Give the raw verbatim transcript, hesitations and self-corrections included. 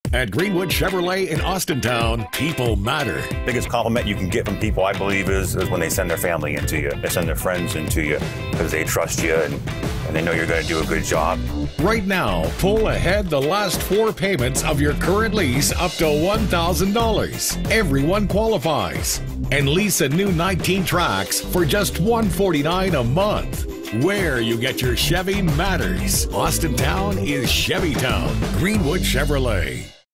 At Greenwood Chevrolet in Austintown, people matter. Biggest compliment you can get from people, I believe, is, is when they send their family into you. They send their friends into you because they trust you and, and they know you're going to do a good job. Right now, pull ahead the last four payments of your current lease up to one thousand dollars. Everyone qualifies. And lease a new nineteen Trax for just one hundred forty-nine dollars a month. Where you get your Chevy matters. Austintown is Chevy Town. Greenwood Chevrolet.